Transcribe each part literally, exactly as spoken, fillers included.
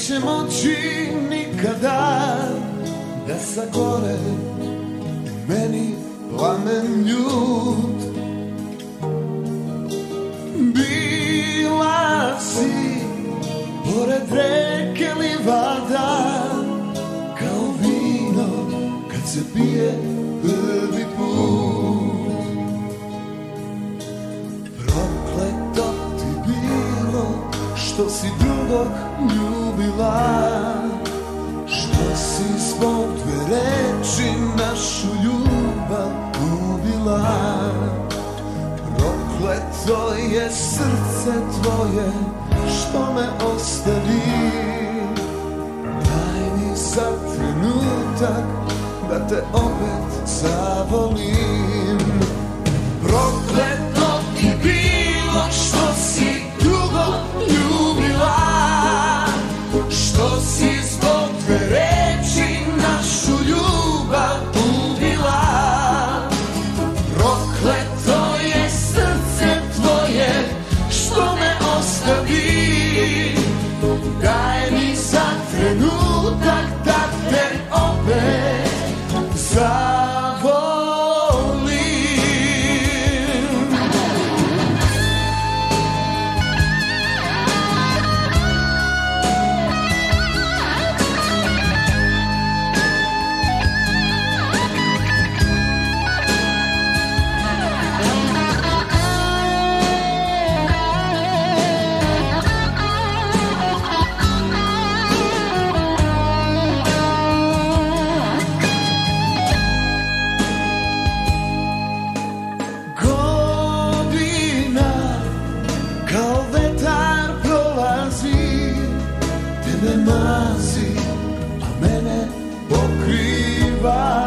neće moći nikada da sagore meni plamen ljud. Bila si pored reke livada, kao vino kad se pije prvi put. Prokleto ti bilo što si drugog ljubila, što si zbog dve reči našu ljubav ubila. Prokleto je srce tvoje što me ostavi, daj mi za trenutak da te opet zavolim. Prokleto ti bilo što si drugo ljubila, što si zbog dve reči našu ljubav ubila. Prokleto je srce tvoje što me ostavi, daj mi za trenutak da te opet zavolim. Kao vetar prolazi, tebe mazi, a mene pokriva.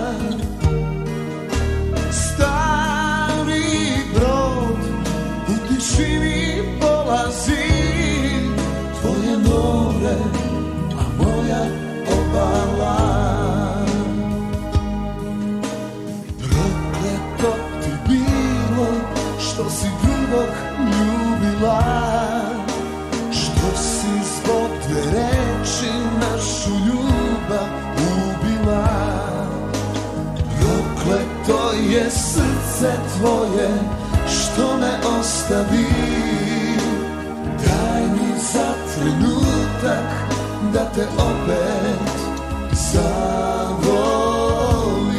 Stari brod u tišini polazi, tvoje more, a moja obala. Prokleto ti bilo što si drugog ljubila, što si zbog dve reči našu ljubav ubila. Prokleto je srce tvoje što me ostavi, daj mi za trenutak da te opet zavolim.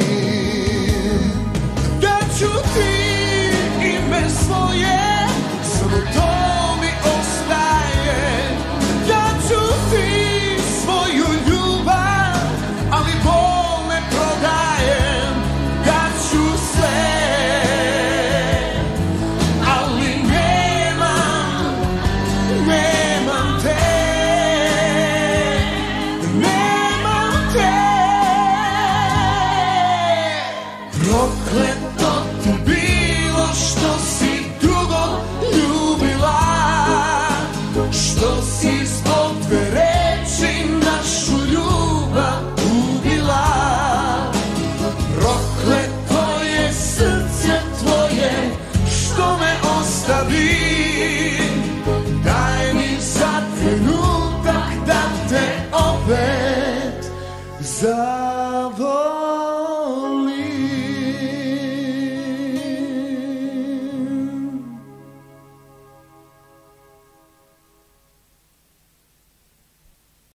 Da ću ti ime svoje, samo to mi ostaje. Da ću ti svoju ljubav, ali bol ne prodajem. Da ću sve, ali nemam, nemam te, nemam te. Prokleto ti bilo što si drugo ljubila, što si zbog dve reči našu ljubav ubila. Prokleto je srce tvoje što me ostavi, daj mi za trenutak da te opet za